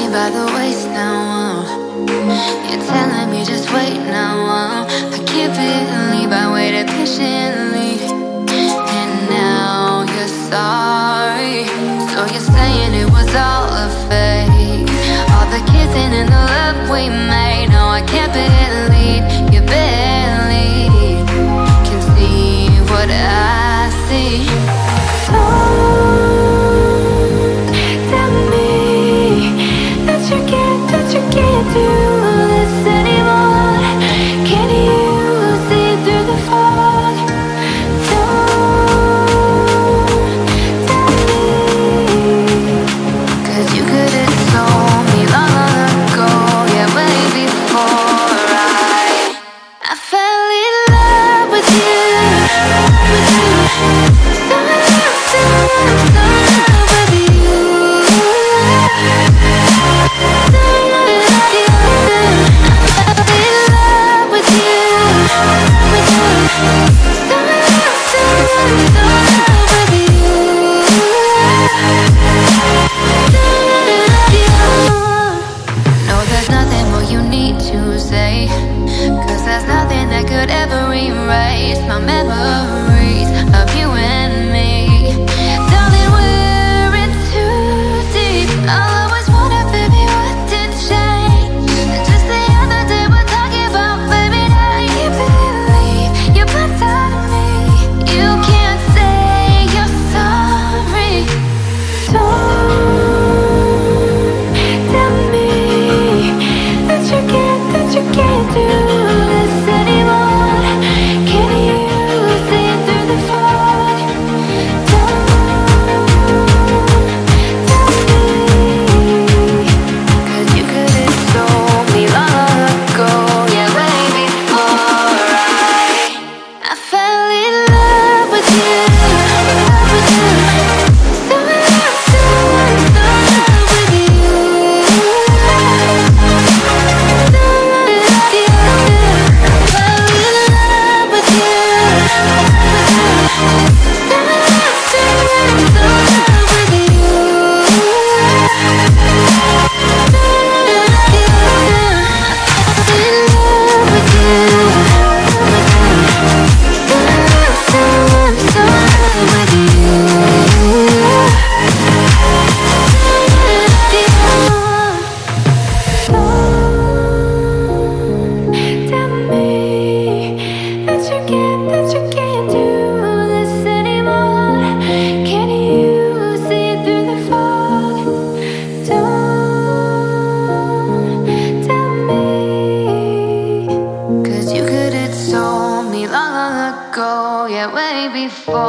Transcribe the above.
by the waist now. You're telling me just wait now. I can't believe I waited patiently, and now you're sorry. So you're saying it was all a fake, all the kissing and the love we made. No, I can't believe you barely can see what I see. Tell me that you can't do this anymore. Can you see through the fog? Don't tell me, 'cause you could have told me long ago, yeah, way before I fell in love with you. No, there's nothing more you need to say, 'cause there's nothing that could ever erase my memories of you and me. Darling, we're in too deep. All I always wanted, baby, what did change? Just the other day we're talking about, baby, now I can't believe you backed out of me. You can't say you're sorry. Don't tell me that you can't do this anymore. Can you see through the fog? Don't tell me, 'cause you could have told me long ago, yeah, way before I fell in love with you. So in love with you. Before